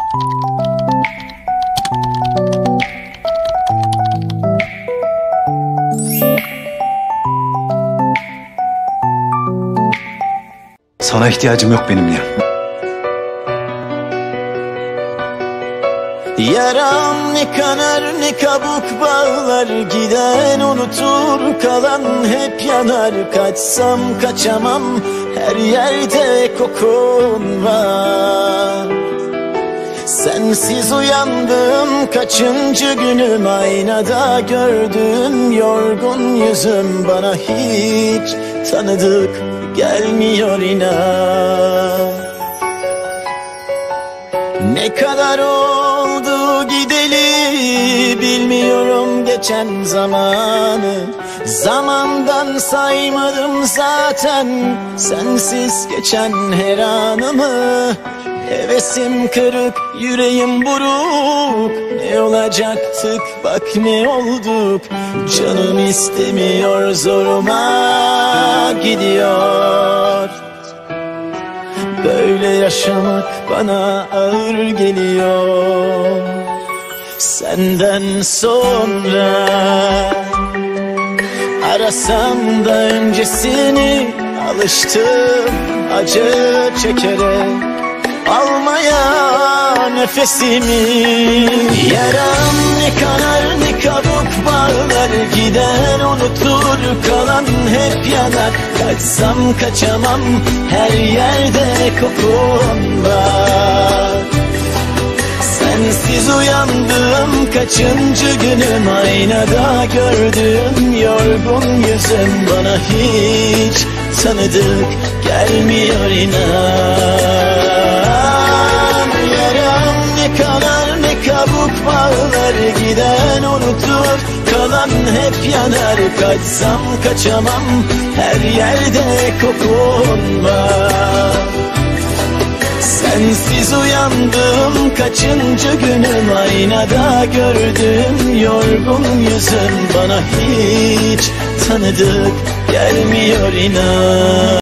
Sana ihtiyacım yok benim ya. Yaram ne kanar ne kabuk bağlar, giden unutur kalan hep yanar. Kaçsam kaçamam, her yerde kokun var. Sensiz uyandım, kaçıncı günüm, aynada gördüm yorgun yüzüm. Bana hiç tanıdık gelmiyor inan. Ne kadar oldu gideli, bilmiyorum geçen zamanı. Zamandan saymadım zaten, sensiz geçen her anımı. Hevesim kırık, yüreğim buruk. Ne olacaktık bak ne olduk. Canım istemiyor, zoruma gidiyor. Böyle yaşamak bana ağır geliyor. Senden sonra arasam da öncesini, alıştım acı çekerek almaya nefesimi. Yaram ne kanar ne kabuk bağlar, giden unutur kalan hep yanar. Kaçsam kaçamam, her yerde kokun var. Sensiz uyandım, kaçıncı günüm, aynada gördüm yorgun yüzüm. Bana hiç tanıdık gelmiyor inan. Yaram ne kanar ne kabuk bağlar, giden unutur kalan hep yanar. Kaçsam kaçamam, her yerde kokun var. Sensiz uyandım, kaçıncı günüm, aynada gördüm yorgun yüzüm. Bana hiç tanıdık gelmiyor inan.